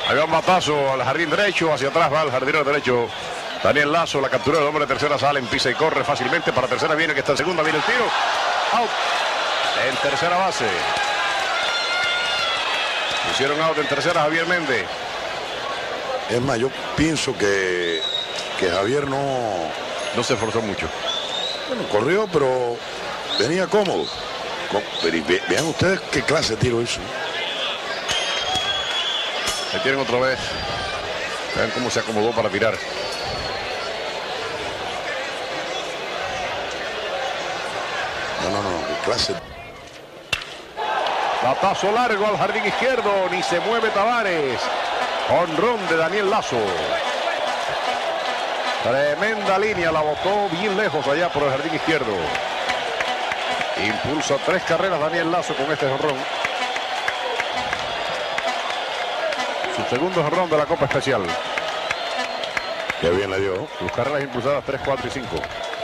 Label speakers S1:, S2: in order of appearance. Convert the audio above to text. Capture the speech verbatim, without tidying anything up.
S1: Ahí va un batazo al jardín derecho, hacia atrás va el jardinero derecho. Daniel Lazo, la captura del hombre de tercera, sale, pisa y corre fácilmente. Para tercera viene, que está en segunda, viene el tiro. Out. En tercera base. Hicieron out en tercera Javier Méndez.
S2: Es más, yo pienso que, que Javier no...
S1: No se esforzó mucho.
S2: Bueno, corrió, pero venía cómodo. Pero ve, vean ustedes qué clase de tiro hizo.
S1: Se tienen otra vez. Vean cómo se acomodó para tirar.
S2: No, no, no, qué clase.
S1: Batazo largo al jardín izquierdo, ni se mueve Tavares. Jonrón de Daniel Lazo. Tremenda línea, la botó bien lejos allá por el jardín izquierdo. Impulsa tres carreras Daniel Lazo con este jonrón. Su segundo jonrón de la Copa Especial.
S2: Qué bien le dio.
S1: Sus carreras impulsadas tres, cuatro y cinco.